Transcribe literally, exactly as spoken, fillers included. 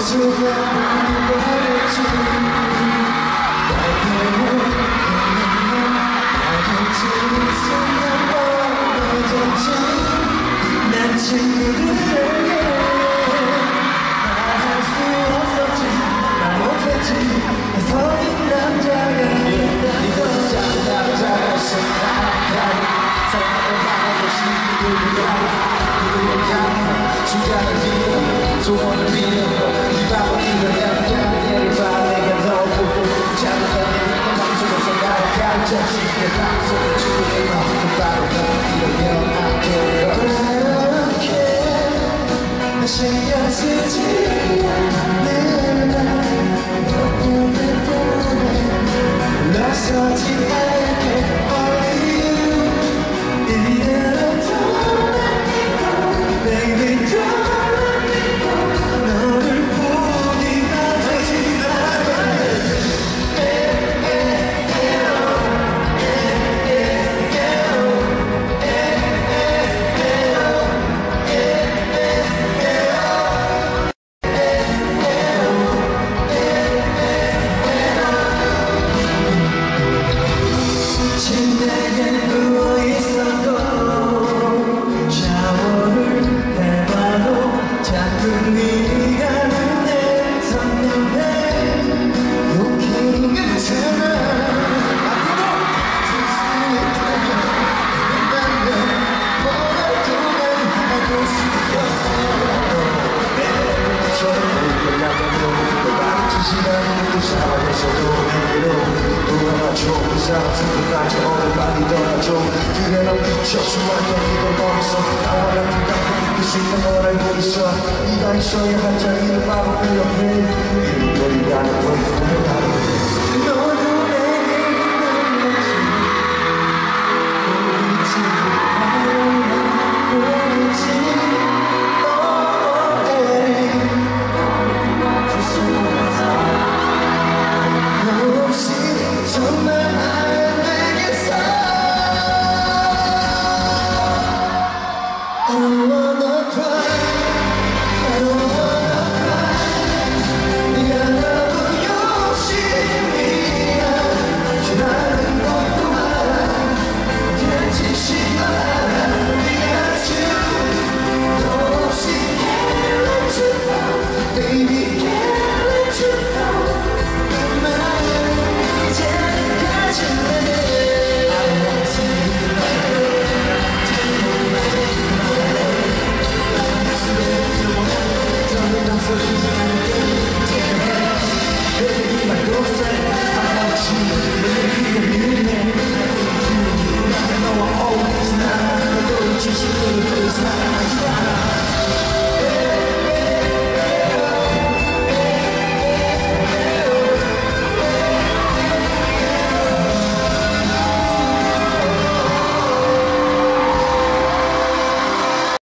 난 친구들에게 말할 수 없었지 말 못했지 서인 남자가 있다고 남자가 생각하니 사랑을 말하고 싶은 누구야 주장을 빌어 소원을 빌어 이 밤을 빌어 남자들을 봐 내가 너 보고 잘못한 내 맘속에서 나를 가르쳐 내 방송을 주고 내 마음을 바로 너 이러면 안 돼. 신경 쓰지 않는 너의 때문에 나서지 않게 Only you 이대로 don't let me go Baby don't let me go 너를 포기하지 않아 침대에 누워있어도 샤워를 해봐도 자꾸 네가 눈에 선명해 Looking into my 앞으로 줄수 있다면 된다면 뭐라도 난 하고 싶어 저를 몰라가며 널 만지지 않고 샤워에서도 내게로 돌아와줘 상승까지 오늘 빨리 떠나줘 그래 넌 미쳤지만 여기도 멈춰 나와 같은 감동 느낄 수 있는 걸 알고 있어 네가 있어야 한 자리를 바로 그 옆에 이름거리라는 걸 보내라는 너도 내게 불렀지 우리 집 바로 나 보이지